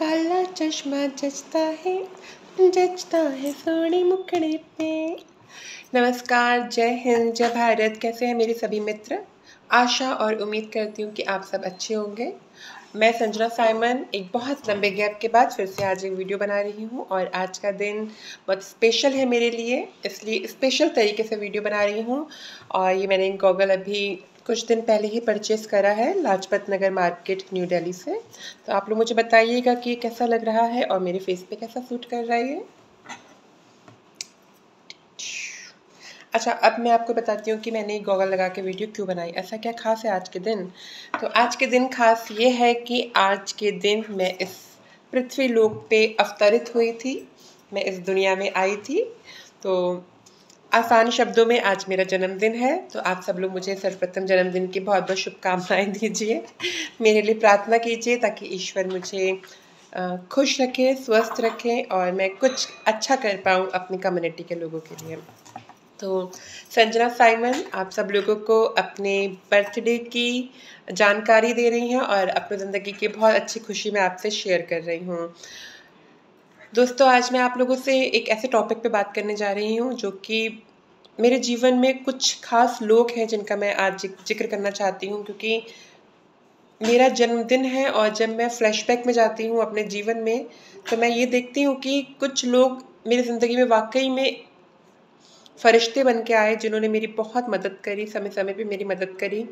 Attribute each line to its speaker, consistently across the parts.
Speaker 1: काला चश्मा जचता है सोने मुखड़े पे। नमस्कार, जय हिंद, जय भारत। कैसे हैं मेरे सभी मित्र? आशा और उम्मीद करती हूँ कि आप सब अच्छे होंगे। मैं संजना साइमन एक बहुत लंबे गैप के बाद फिर से आज एक वीडियो बना रही हूँ और आज का दिन बहुत स्पेशल है मेरे लिए, इसलिए स्पेशल तरीके से वीडियो बना रही हूँ। और ये मैंने गॉगल अभी कुछ दिन पहले ही परचेज़ करा है लाजपत नगर मार्केट न्यू दिल्ली से। तो आप लोग मुझे बताइएगा कि ये कैसा लग रहा है और मेरे फेस पे कैसा सूट कर रहा है ये। अच्छा, अब मैं आपको बताती हूँ कि मैंने गॉगल लगा के वीडियो क्यों बनाई। ऐसा क्या खास है आज के दिन? तो आज के दिन खास ये है कि आज के दिन मैं इस पृथ्वी लोक पे अवतरित हुई थी, मैं इस दुनिया में आई थी। तो आसान शब्दों में आज मेरा जन्मदिन है, तो आप सब लोग मुझे सर्वप्रथम जन्मदिन की बहुत बहुत शुभकामनाएँ दीजिए। मेरे लिए प्रार्थना कीजिए ताकि ईश्वर मुझे खुश रखे, स्वस्थ रखे और मैं कुछ अच्छा कर पाऊँ अपनी कम्युनिटी के लोगों के लिए। तो संजना साइमन आप सब लोगों को अपने बर्थडे की जानकारी दे रही हैं और अपनी ज़िंदगी की बहुत अच्छी खुशी मैं आपसे शेयर कर रही हूँ। दोस्तों, आज मैं आप लोगों से एक ऐसे टॉपिक पे बात करने जा रही हूँ जो कि मेरे जीवन में कुछ खास लोग हैं जिनका मैं आज जिक्र करना चाहती हूँ, क्योंकि मेरा जन्मदिन है और जब मैं फ्लैशबैक में जाती हूँ अपने जीवन में, तो मैं ये देखती हूँ कि कुछ लोग मेरी ज़िंदगी में वाक़ई में फ़रिश्ते बन के आए, जिन्होंने मेरी बहुत मदद करी, समय-समय पे मेरी मदद करी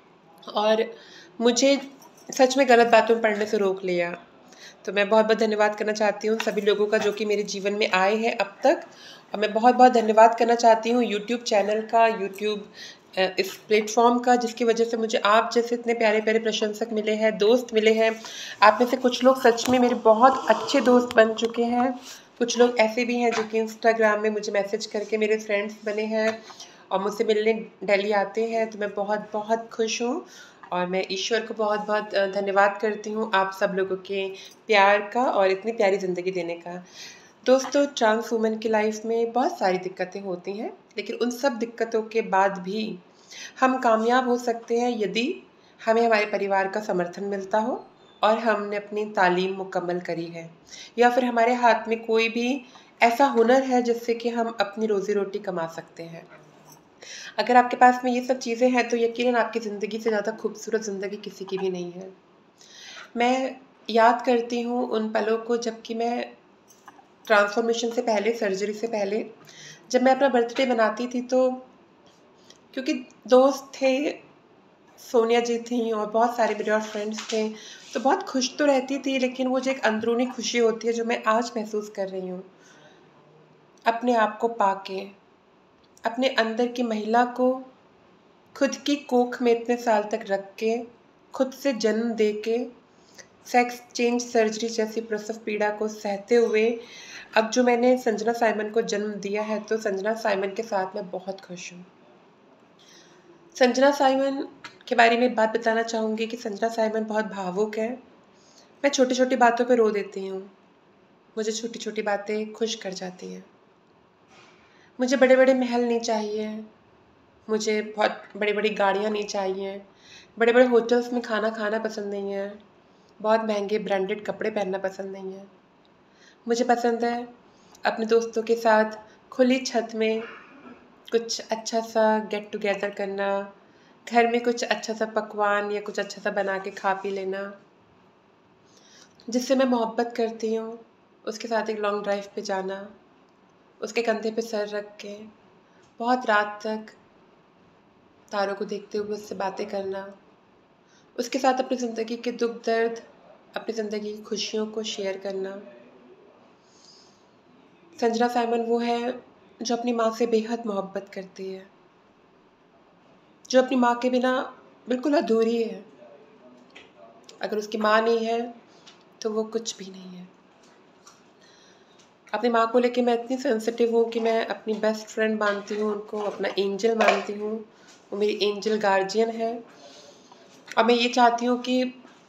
Speaker 1: और मुझे सच में गलत बातों में पड़ने से रोक लिया। तो मैं बहुत-बहुत धन्यवाद करना चाहती हूँ सभी लोगों का जो कि मेरे जीवन में आए हैं अब तक। और मैं बहुत-बहुत धन्यवाद करना चाहती हूँ यूट्यूब चैनल का, यूट्यूब इस प्लेटफ़ॉर्म का, जिसकी वजह से मुझे आप जैसे इतने प्यारे-प्यारे प्रशंसक मिले हैं, दोस्त मिले हैं। आप में से कुछ लोग सच में मेरे बहुत अच्छे दोस्त बन चुके हैं। कुछ लोग ऐसे भी हैं जो कि इंस्टाग्राम में मुझे मैसेज करके मेरे फ्रेंड्स बने हैं और मुझसे मिलने दिल्ली आते हैं। तो मैं बहुत-बहुत खुश हूँ और मैं ईश्वर को बहुत-बहुत धन्यवाद करती हूँ आप सब लोगों के प्यार का और इतनी प्यारी ज़िंदगी देने का। दोस्तों, ट्रांस वुमन की लाइफ में बहुत सारी दिक्कतें होती हैं, लेकिन उन सब दिक्कतों के बाद भी हम कामयाब हो सकते हैं यदि हमें हमारे परिवार का समर्थन मिलता हो और हमने अपनी तालीम मुकम्मल करी है, या फिर हमारे हाथ में कोई भी ऐसा हुनर है जिससे कि हम अपनी रोज़ी रोटी कमा सकते हैं। अगर आपके पास में ये सब चीज़ें हैं तो यकीनन आपकी ज़िंदगी से ज़्यादा खूबसूरत ज़िंदगी किसी की भी नहीं है। मैं याद करती हूँ उन पलों को जबकि मैं ट्रांसफ़ॉर्मेशन से पहले, सर्जरी से पहले, जब मैं अपना बर्थडे मनाती थी तो क्योंकि दोस्त थे, सोनिया जी थीं और बहुत सारे मेरे और फ्रेंड्स थे, तो बहुत खुश तो रहती थी, लेकिन वो जो एक अंदरूनी खुशी होती है जो मैं आज महसूस कर रही हूँ, अपने आप को पाके, अपने अंदर की महिला को खुद की कोख में इतने साल तक रख के, खुद से जन्म दे के, सेक्स चेंज सर्जरी जैसी प्रसव पीड़ा को सहते हुए अब जो मैंने संजना साइमन को जन्म दिया है, तो संजना साइमन के साथ मैं बहुत खुश हूँ। संजना साइमन के बारे में एक बात बताना चाहूँगी कि संजना साइमन बहुत भावुक है। मैं छोटी-छोटी बातों पे रो देती हूँ। मुझे छोटी-छोटी बातें खुश कर जाती हैं। मुझे बड़े-बड़े महल नहीं चाहिए, मुझे बहुत बड़ी-बड़ी गाड़ियाँ नहीं चाहिए, बड़े-बड़े होटल्स में खाना खाना पसंद नहीं है, बहुत महँगे ब्रांडेड कपड़े पहनना पसंद नहीं है। मुझे पसंद है अपने दोस्तों के साथ खुली छत में कुछ अच्छा सा गेट टुगेदर करना, घर में कुछ अच्छा सा पकवान या कुछ अच्छा सा बना के खा पी लेना। जिससे मैं मोहब्बत करती हूँ, उसके साथ एक लॉन्ग ड्राइव पे जाना, उसके कंधे पे सर रख के बहुत रात तक तारों को देखते हुए उससे बातें करना, उसके साथ अपनी ज़िंदगी के दुख दर्द, अपनी ज़िंदगी की खुशियों को शेयर करना। संजना साइमन वो है जो अपनी माँ से बेहद मोहब्बत करती है, जो अपनी माँ के बिना बिल्कुल अधूरी है। अगर उसकी माँ नहीं है तो वो कुछ भी नहीं है। अपनी माँ को लेके मैं इतनी सेंसिटिव हूँ कि मैं अपनी बेस्ट फ्रेंड मानती हूँ उनको, अपना एंजल मानती हूँ। वो मेरी एंजल गार्जियन है और मैं ये चाहती हूँ कि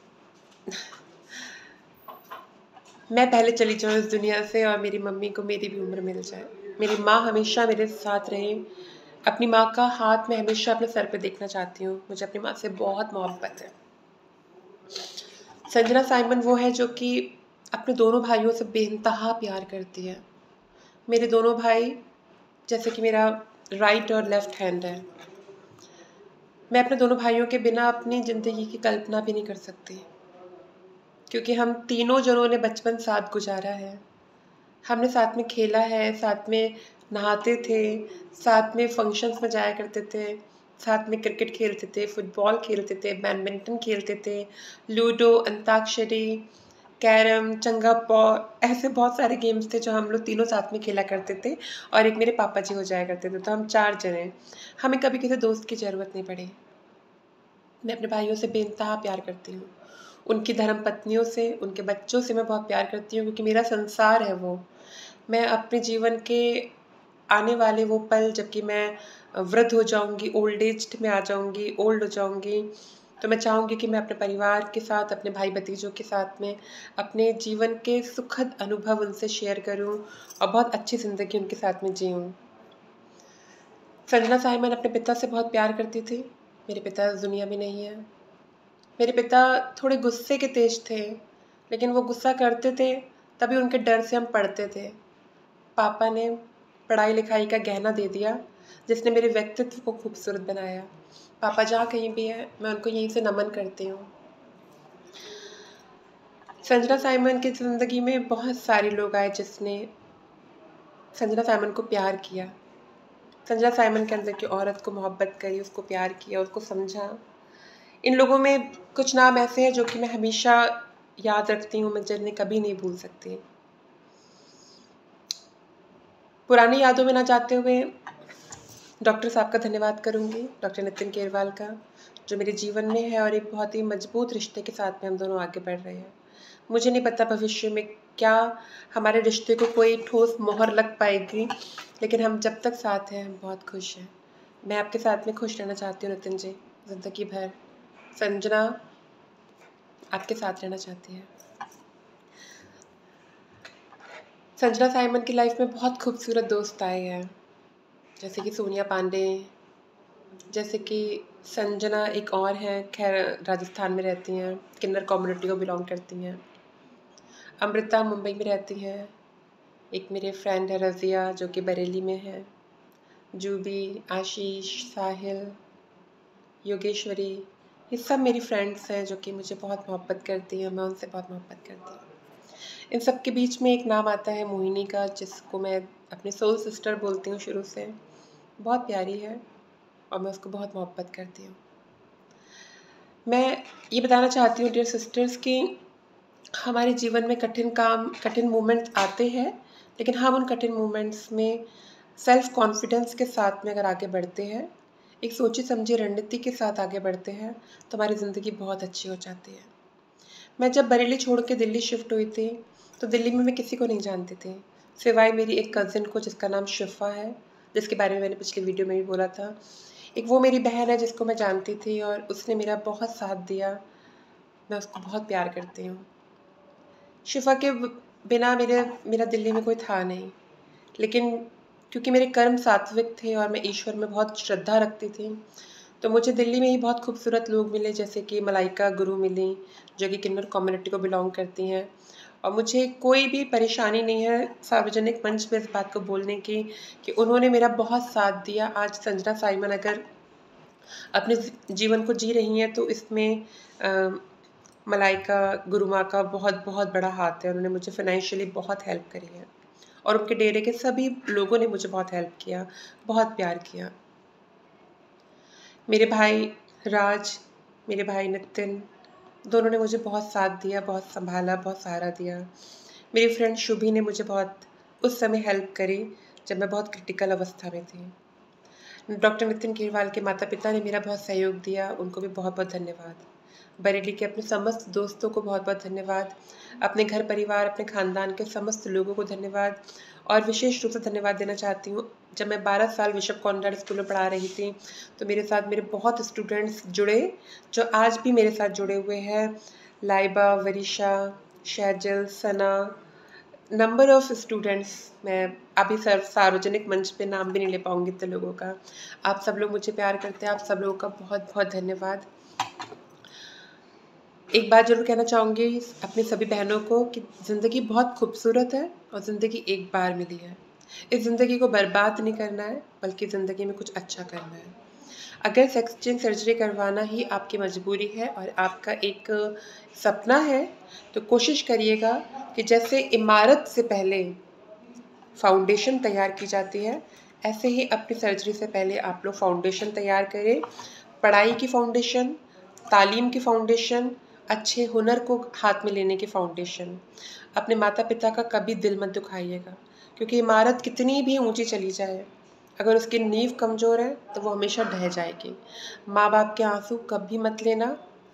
Speaker 1: मैं पहले चली जाऊँ इस दुनिया से और मेरी मम्मी को मेरी भी उम्र मिल जाए। मेरी माँ हमेशा मेरे साथ रहे। अपनी माँ का हाथ मैं हमेशा अपने सर पे देखना चाहती हूँ। मुझे अपनी माँ से बहुत मोहब्बत है। संजना साइमन वो है जो कि अपने दोनों भाइयों से बेइंतहा प्यार करती है। मेरे दोनों भाई जैसे कि मेरा राइट और लेफ्ट हैंड है। मैं अपने दोनों भाइयों के बिना अपनी ज़िंदगी की कल्पना भी नहीं कर सकती, क्योंकि हम तीनों जनों ने बचपन साथ गुजारा है। हमने साथ में खेला है, साथ में नहाते थे, साथ में फंक्शंस में जाया करते थे, साथ में क्रिकेट खेलते थे, फुटबॉल खेलते थे, बैडमिंटन खेलते थे, लूडो, अंताक्षरी, कैरम, चंगा पौ, ऐसे बहुत सारे गेम्स थे जो हम लोग तीनों साथ में खेला करते थे। और एक मेरे पापा जी हो जाया करते थे, तो हम 4 जने। हमें कभी किसी दोस्त की ज़रूरत नहीं पड़ी। मैं अपने भाइयों से बेइंतहा प्यार करती हूँ। उनकी धर्म पत्नियों से, उनके बच्चों से मैं बहुत प्यार करती हूँ, क्योंकि मेरा संसार है वो। मैं अपने जीवन के आने वाले वो पल, जबकि मैं वृद्ध हो जाऊँगी, ओल्ड एज्ड में आ जाऊँगी, ओल्ड हो जाऊँगी, तो मैं चाहूँगी कि मैं अपने परिवार के साथ, अपने भाई भतीजों के साथ में अपने जीवन के सुखद अनुभव उनसे शेयर करूँ और बहुत अच्छी ज़िंदगी उनके साथ में जीऊँ। संजना साइमन अपने पिता से बहुत प्यार करती थी। मेरे पिता इस दुनिया में नहीं है। मेरे पिता थोड़े गुस्से के तेज थे, लेकिन वो गुस्सा करते थे तभी उनके डर से हम पढ़ते थे। पापा ने पढ़ाई लिखाई का गहना दे दिया, जिसने मेरे व्यक्तित्व को खूबसूरत बनाया। पापा जहाँ कहीं भी हैं, मैं उनको यहीं से नमन करती हूँ। संजना साइमन की ज़िंदगी में बहुत सारे लोग आए जिसने संजना साइमन को प्यार किया। संजना साइमन के अंदर की औरत को मोहब्बत करी, उसको प्यार किया, उसको समझा। इन लोगों में कुछ नाम ऐसे हैं जो कि मैं हमेशा याद रखती हूँ, मैं जिन्हें कभी नहीं भूल सकती। पुरानी यादों में ना जाते हुए डॉक्टर साहब का धन्यवाद करूँगी, डॉक्टर नितिन केरवाल का, जो मेरे जीवन में है और एक बहुत ही मजबूत रिश्ते के साथ में हम दोनों आगे बढ़ रहे हैं। मुझे नहीं पता भविष्य में क्या हमारे रिश्ते को कोई ठोस मोहर लग पाएगी, लेकिन हम जब तक साथ हैं हम बहुत खुश हैं। मैं आपके साथ में खुश रहना चाहती हूँ नितिन जी, ज़िंदगी भर। संजना आपके साथ रहना चाहती है। संजना साइमन की लाइफ में बहुत खूबसूरत दोस्त आए हैं, जैसे कि सोनिया पांडे, जैसे कि संजना एक और हैं, खैर राजस्थान में रहती हैं, किन्नर कम्युनिटी को बिलोंग करती हैं। अमृता मुंबई में रहती हैं। एक मेरे फ्रेंड है रज़िया, जो कि बरेली में है। जूबी, आशीष, साहिल, योगेश्वरी, ये सब मेरी फ्रेंड्स हैं जो कि मुझे बहुत मोहब्बत करती हैं, मैं उनसे बहुत मोहब्बत करती हूँ। इन सब के बीच में एक नाम आता है मोहिनी का, जिसको मैं अपनी सोल सिस्टर बोलती हूँ शुरू से। बहुत प्यारी है और मैं उसको बहुत मोहब्बत करती हूँ। मैं ये बताना चाहती हूँ डियर सिस्टर्स कि हमारे जीवन में कठिन मोमेंट्स आते हैं, लेकिन हम उन कठिन मोमेंट्स में सेल्फ कॉन्फिडेंस के साथ में अगर आगे बढ़ते हैं, एक सोची समझी रणनीति के साथ आगे बढ़ते हैं, तो हमारी ज़िंदगी बहुत अच्छी हो जाती है। मैं जब बरेली छोड़ के दिल्ली शिफ्ट हुई थी, तो दिल्ली में मैं किसी को नहीं जानती थी, सिवाय मेरी एक कज़िन को जिसका नाम शिफ़ा है, जिसके बारे में मैंने पिछली वीडियो में भी बोला था। एक वो मेरी बहन है जिसको मैं जानती थी और उसने मेरा बहुत साथ दिया। मैं उसको बहुत प्यार करती हूँ। शिफ़ा के बिना मेरा दिल्ली में कोई था नहीं, लेकिन क्योंकि मेरे कर्म सात्विक थे और मैं ईश्वर में बहुत श्रद्धा रखती थी, तो मुझे दिल्ली में ही बहुत खूबसूरत लोग मिले, जैसे कि मलाइका गुरु मिली, जो कि किन्नर कम्युनिटी को बिलोंग करती हैं। और मुझे कोई भी परेशानी नहीं है सार्वजनिक मंच पे इस बात को बोलने की कि उन्होंने मेरा बहुत साथ दिया। आज संजना साइमन अगर अपने जीवन को जी रही हैं, तो इसमें मलाइका गुरु माँ का बहुत बहुत बड़ा हाथ है। उन्होंने मुझे फ़ाइनेंशियली बहुत हेल्प करी है और उनके डेरे के सभी लोगों ने मुझे बहुत हेल्प किया, बहुत प्यार किया। मेरे भाई राज, मेरे भाई नितिन, दोनों ने मुझे बहुत साथ दिया, बहुत सँभाला, बहुत सहारा दिया। मेरी फ्रेंड शुभी ने मुझे बहुत उस समय हेल्प करी जब मैं बहुत क्रिटिकल अवस्था में थी। डॉक्टर नितिन केरवाल के माता-पिता ने मेरा बहुत सहयोग दिया, उनको भी बहुत-बहुत धन्यवाद। बरेली के अपने समस्त दोस्तों को बहुत-बहुत धन्यवाद। अपने घर परिवार, अपने ख़ानदान के समस्त लोगों को धन्यवाद और विशेष रूप से धन्यवाद देना चाहती हूँ, जब मैं 12 साल बिशप कॉन्वेंट स्कूल में पढ़ा रही थी, तो मेरे साथ मेरे बहुत स्टूडेंट्स जुड़े, जो आज भी मेरे साथ जुड़े हुए हैं। Laiba, Varisha, Shaizal, Sana, number of students, मैं अभी सार्वजनिक मंच पे नाम भी नहीं ले पाऊँगी इतने लोगों का। आप सब लोग मुझे प्यार करते हैं, आप सब लोगों का बहुत-बहुत धन्यवाद। एक बात ज़रूर कहना चाहूँगी अपनी सभी बहनों को कि ज़िंदगी बहुत खूबसूरत है और ज़िंदगी एक बार मिली है। इस ज़िंदगी को बर्बाद नहीं करना है, बल्कि ज़िंदगी में कुछ अच्छा करना है। अगर सेक्स चेंज सर्जरी करवाना ही आपकी मजबूरी है और आपका एक सपना है, तो कोशिश करिएगा कि जैसे इमारत से पहले फाउंडेशन तैयार की जाती है, ऐसे ही अपनी सर्जरी से पहले आप लोग फाउंडेशन तैयार करें। पढ़ाई की फाउंडेशन, तालीम की फाउंडेशन, अच्छे हुनर को हाथ में लेने की फाउंडेशन। अपने माता पिता का कभी दिल मत दुखाइएगा, क्योंकि इमारत कितनी भी ऊंची चली जाए, अगर उसकी नींव कमज़ोर है तो वो हमेशा ढह जाएगी। माँ बाप के आंसू कभी मत लेना।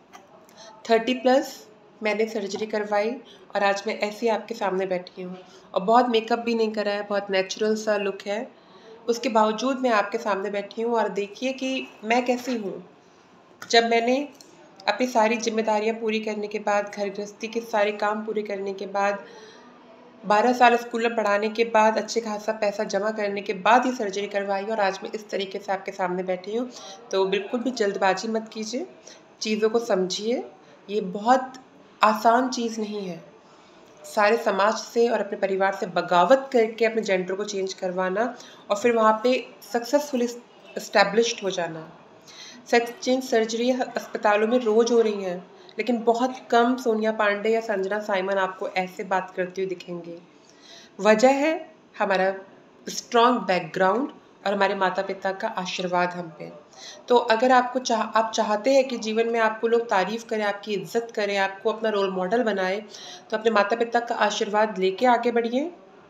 Speaker 1: 30+ मैंने सर्जरी करवाई और आज मैं ऐसी आपके सामने बैठी हूँ और बहुत मेकअप भी नहीं करा है, बहुत नेचुरल सा लुक है। उसके बावजूद मैं आपके सामने बैठी हूँ और देखिए कि मैं कैसी हूँ। जब मैंने अपनी सारी जिम्मेदारियाँ पूरी करने के बाद, घर गृहस्थी के सारे काम पूरे करने के बाद, 12 साल स्कूल में पढ़ाने के बाद, अच्छे खासा पैसा जमा करने के बाद ही सर्जरी करवाई और आज मैं इस तरीके से आपके सामने बैठी हूँ। तो बिल्कुल भी जल्दबाजी मत कीजिए, चीज़ों को समझिए। ये बहुत आसान चीज़ नहीं है। सारे समाज से और अपने परिवार से बगावत करके अपने जेंडर को चेंज करवाना और फिर वहाँ पे सक्सेसफुली इस्टेब्लिश्ड हो जाना। सेक्स चेंज सर्जरी अस्पतालों में रोज़ हो रही हैं, लेकिन बहुत कम सोनिया पांडे या संजना साइमन आपको ऐसे बात करती हुई दिखेंगे। वजह है हमारा स्ट्रॉन्ग बैकग्राउंड और हमारे माता पिता का आशीर्वाद हम पे। तो अगर आप चाहते हैं कि जीवन में आपको लोग तारीफ़ करें, आपकी इज्जत करें, आपको अपना रोल मॉडल बनाए, तो अपने माता पिता का आशीर्वाद लेके आगे बढ़िए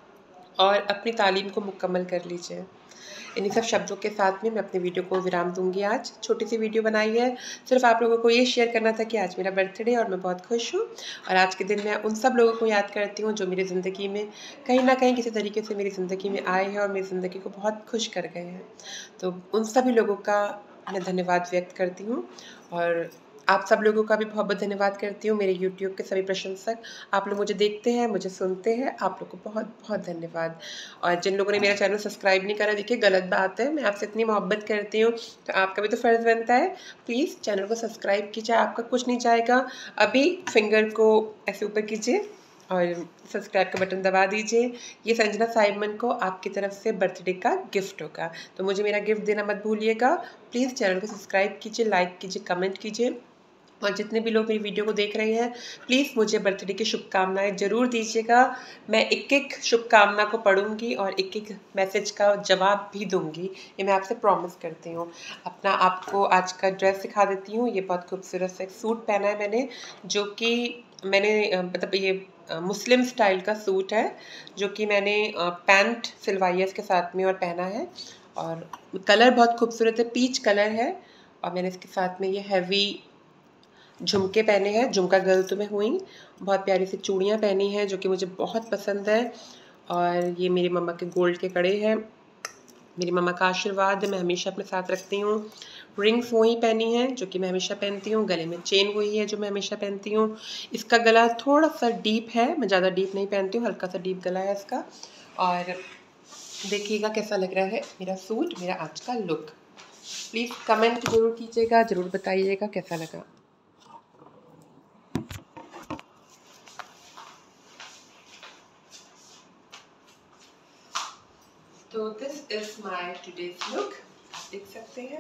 Speaker 1: और अपनी तालीम को मुकम्मल कर लीजिए। इन्हीं सब शब्दों के साथ में मैं अपनी वीडियो को विराम दूंगी। आज छोटी सी वीडियो बनाई है, सिर्फ आप लोगों को ये शेयर करना था कि आज मेरा बर्थडे और मैं बहुत खुश हूँ और आज के दिन मैं उन सब लोगों को याद करती हूँ जो मेरी ज़िंदगी में कहीं ना कहीं किसी तरीके से मेरी ज़िंदगी में आए हैं और मेरी ज़िंदगी को बहुत खुश कर गए हैं। तो उन सभी लोगों का मैं धन्यवाद व्यक्त करती हूँ और आप सब लोगों का भी बहुत बहुत धन्यवाद करती हूँ। मेरे यूट्यूब के सभी प्रशंसक, आप लोग मुझे देखते हैं, मुझे सुनते हैं, आप लोग को बहुत बहुत धन्यवाद। और जिन लोगों ने मेरा चैनल सब्सक्राइब नहीं करा, देखिए गलत बात है, मैं आपसे इतनी मोहब्बत करती हूँ तो आपका भी तो फ़र्ज़ बनता है, प्लीज़ चैनल को सब्सक्राइब कीजिए, आपका कुछ नहीं जाएगा। अभी फिंगर को ऐसे ऊपर कीजिए और सब्सक्राइब का बटन दबा दीजिए। ये संजना साइमन को आपकी तरफ से बर्थडे का गिफ्ट होगा, तो मुझे मेरा गिफ्ट देना मत भूलिएगा। प्लीज़ चैनल को सब्सक्राइब कीजिए, लाइक कीजिए, कमेंट कीजिए और जितने भी लोग मेरी वीडियो को देख रहे हैं, प्लीज़ मुझे बर्थडे की शुभकामनाएं ज़रूर दीजिएगा। मैं एक एक शुभकामना को पढ़ूंगी और एक एक मैसेज का जवाब भी दूंगी, ये मैं आपसे प्रॉमिस करती हूँ। अपना आपको आज का ड्रेस दिखा देती हूँ। ये बहुत खूबसूरत सा एक सूट पहना है मैंने, जो कि मैंने मतलब ये मुस्लिम स्टाइल का सूट है, जो कि मैंने पैंट सिलवाई है इसके साथ में और पहना है और कलर बहुत खूबसूरत है, पीच कलर है। और मैंने इसके साथ में ये हैवी झुमके पहने हैं, झुमका गर्ल तो मैं हुई। बहुत प्यारी सी चूड़ियाँ पहनी हैं जो कि मुझे बहुत पसंद है और ये मेरी मम्मा के गोल्ड के कड़े हैं। मेरी मम्मा का आशीर्वाद है, मैं हमेशा अपने साथ रखती हूँ। रिंग्स वही पहनी है जो कि मैं हमेशा पहनती हूँ, गले में चेन वही है जो मैं हमेशा पहनती हूँ। इसका गला थोड़ा सा डीप है, मैं ज़्यादा डीप नहीं पहनती हूँ, हल्का सा डीप गला है इसका। और देखिएगा कैसा लग रहा है मेरा सूट, मेरा आज का लुक। प्लीज़ कमेंट ज़रूर कीजिएगा, ज़रूर बताइएगा कैसा लगा। तो this is my today's look, आप देख सकते हैं।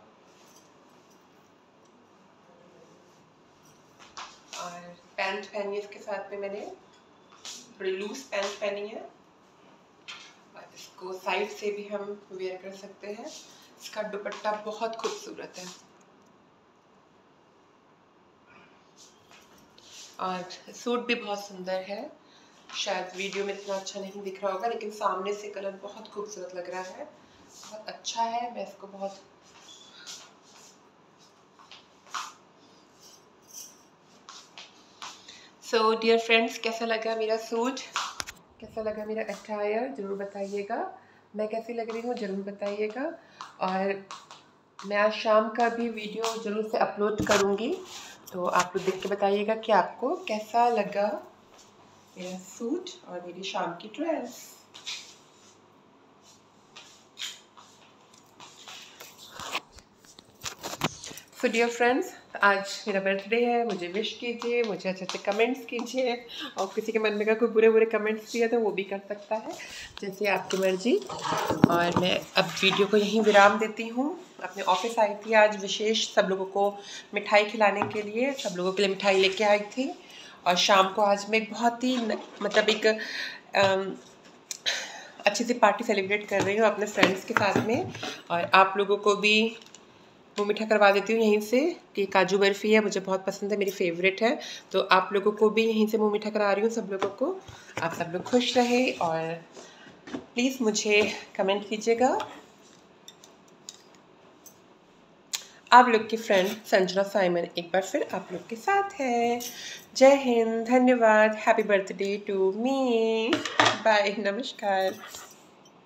Speaker 1: और पैंट पहनी है इसके साथ में, मैंने थोड़ी लूज पैंट पहनी है और इसको साइड से भी हम वेयर कर सकते हैं। इसका दुपट्टा बहुत खूबसूरत है और सूट भी बहुत सुंदर है। शायद वीडियो में इतना अच्छा नहीं दिख रहा होगा, लेकिन सामने से कलर बहुत खूबसूरत लग रहा है, बहुत अच्छा है। मैं इसको बहुत सो डियर फ्रेंड्स, कैसा लगा मेरा सूट, कैसा लगा मेरा अटायर, ज़रूर बताइएगा। मैं कैसी लग रही हूँ ज़रूर बताइएगा। और मैं आज शाम का भी वीडियो ज़रूर से अपलोड करूँगी, तो आप लोग देख के बताइएगा कि आपको कैसा लगा मेरा सूट और मेरी शाम की ड्रेस। So dear friends, आज मेरा बर्थडे है, मुझे विश कीजिए, मुझे अच्छे अच्छे कमेंट्स कीजिए, और किसी के मन में कोई बुरे बुरे कमेंट्स दिए तो वो भी कर सकता है, जैसे आपकी मर्जी। और मैं अब वीडियो को यहीं विराम देती हूँ। अपने ऑफिस आई थी आज विशेष सब लोगों को मिठाई खिलाने के लिए, सब लोगों के लिए मिठाई लेके आई थी। और शाम को आज मैं एक बहुत ही मतलब एक अच्छी सी पार्टी सेलिब्रेट कर रही हूँ अपने फ्रेंड्स के साथ में। और आप लोगों को भी मुँह मीठा करवा देती हूँ यहीं से कि काजू बर्फ़ी है, मुझे बहुत पसंद है, मेरी फेवरेट है। तो आप लोगों को भी यहीं से मुँह मीठा करा रही हूँ सब लोगों को। आप सब लोग खुश रहे और प्लीज़ मुझे कमेंट कीजिएगा। आप लोग की फ्रेंड संजना साइमन एक बार फिर आप लोग के साथ है। जय हिंद, धन्यवाद, happy birthday to me, bye, नमस्कार।